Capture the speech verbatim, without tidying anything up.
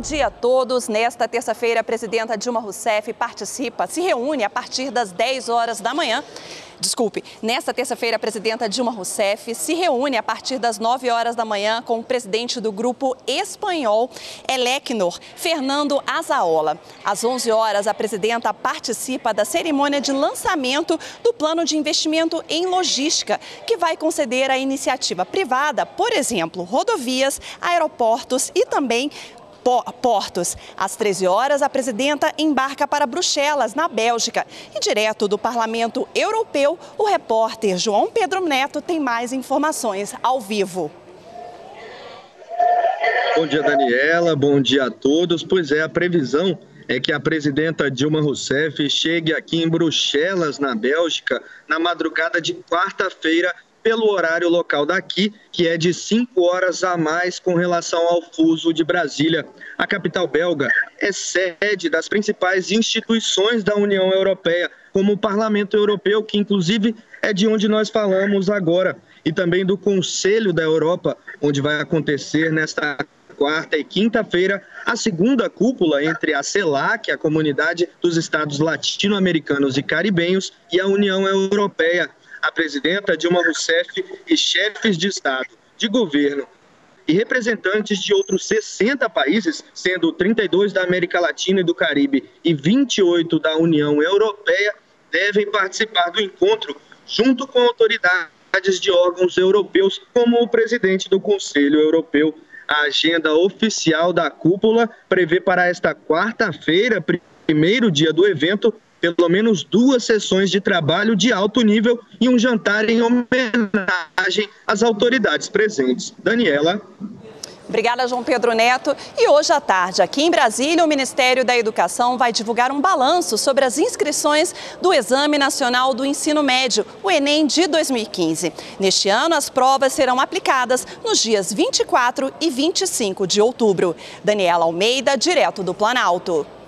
dia a todos. Nesta terça-feira, a presidenta Dilma Rousseff participa, se reúne a partir das dez horas da manhã. Desculpe, nesta terça-feira, a presidenta Dilma Rousseff se reúne a partir das nove horas da manhã com o presidente do grupo espanhol Elecnor, Fernando Azaola. Às onze horas, a presidenta participa da cerimônia de lançamento do plano de investimento em logística, que vai conceder à iniciativa privada, por exemplo, rodovias, aeroportos e também portos. Às treze horas, a presidenta embarca para Bruxelas, na Bélgica. E direto do Parlamento Europeu, o repórter João Pedro Neto tem mais informações ao vivo. Bom dia, Daniela. Bom dia a todos. Pois é, a previsão é que a presidenta Dilma Rousseff chegue aqui em Bruxelas, na Bélgica, na madrugada de quarta-feira, pelo horário local daqui, que é de cinco horas a mais com relação ao fuso de Brasília. A capital belga é sede das principais instituições da União Europeia, como o Parlamento Europeu, que inclusive é de onde nós falamos agora, e também do Conselho da Europa, onde vai acontecer nesta quarta e quinta-feira a segunda cúpula entre a CELAC, a Comunidade dos Estados Latino-Americanos e Caribenhos, e a União Europeia. A presidenta Dilma Rousseff e chefes de Estado, de governo e representantes de outros sessenta países, sendo trinta e dois da América Latina e do Caribe e vinte e oito da União Europeia, devem participar do encontro junto com autoridades de órgãos europeus, como o presidente do Conselho Europeu. A agenda oficial da cúpula prevê para esta quarta-feira, primeiro dia do evento, pelo menos duas sessões de trabalho de alto nível e um jantar em homenagem às autoridades presentes. Daniela. Obrigada, João Pedro Neto. E hoje à tarde, aqui em Brasília, o Ministério da Educação vai divulgar um balanço sobre as inscrições do Exame Nacional do Ensino Médio, o Enem de dois mil e quinze. Neste ano, as provas serão aplicadas nos dias vinte e quatro e vinte e cinco de outubro. Daniela Almeida, direto do Planalto.